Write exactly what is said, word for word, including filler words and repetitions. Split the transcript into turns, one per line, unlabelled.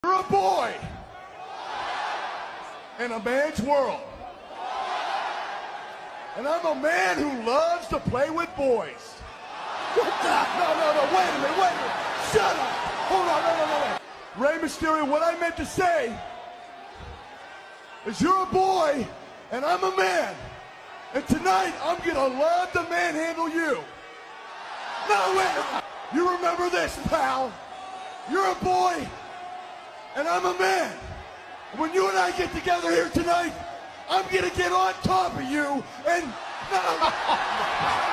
You're a boy in a man's world. And I'm a man who loves to play with boys. What the? No, no, no, wait a minute, wait a minute. Shut up. Hold on, no, no, no, no. Rey Mysterio, what I meant to say is you're a boy and I'm a man. And tonight, I'm gonna love to manhandle you. No, wait a minute. You remember this, pal. You're a boy and I'm a man. When you and I get together here tonight, I'm gonna get on top of you and...